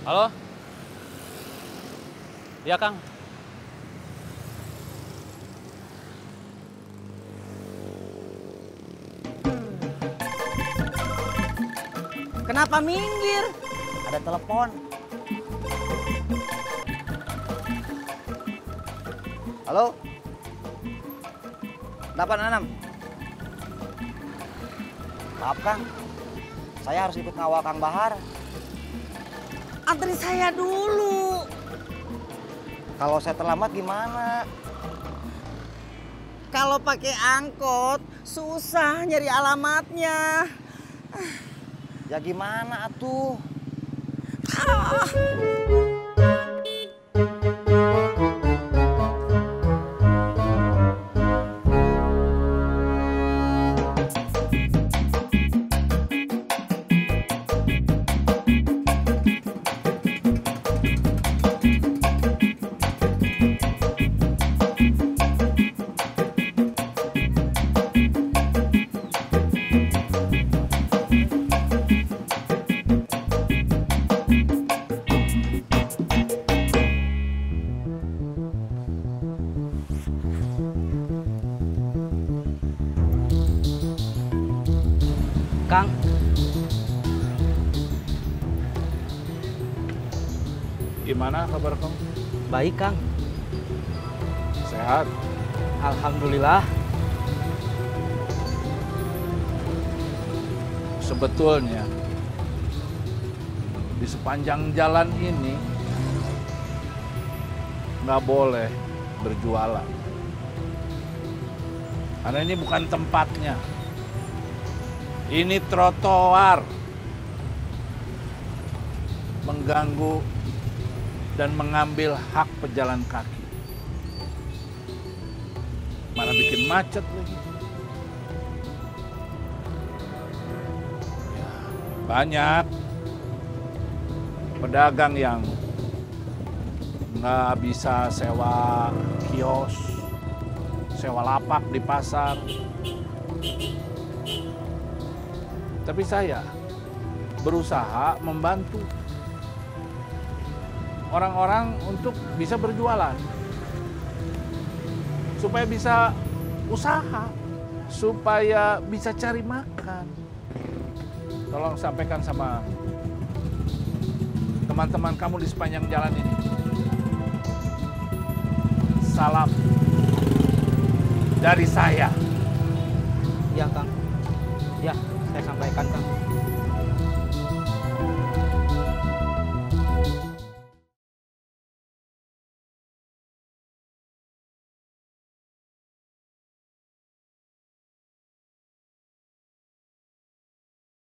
Halo? Iya, Kang. Kenapa minggir? Ada telepon. Halo? 86. Maaf, Kang. Saya harus ikut ngawal Kang Bahar. Antri saya dulu. Kalau saya terlambat gimana? Kalau pakai angkot, susah nyari alamatnya. Ya gimana atuh? Kang. Gimana kabar kamu? Baik, Kang. Sehat? Alhamdulillah. Sebetulnya di sepanjang jalan ini nggak boleh berjualan. Karena ini bukan tempatnya. Ini trotoar. Mengganggu dan mengambil hak pejalan kaki. Malah bikin macet lagi. Ya, banyak pedagang yang nggak bisa sewa kios, sewa lapak di pasar. Tapi saya berusaha membantu orang-orang untuk bisa berjualan. Supaya bisa usaha. Supaya bisa cari makan. Tolong sampaikan sama teman-teman kamu di sepanjang jalan ini. Salam dari saya. Iya, Kang. Ya, saya sampaikan, Kang.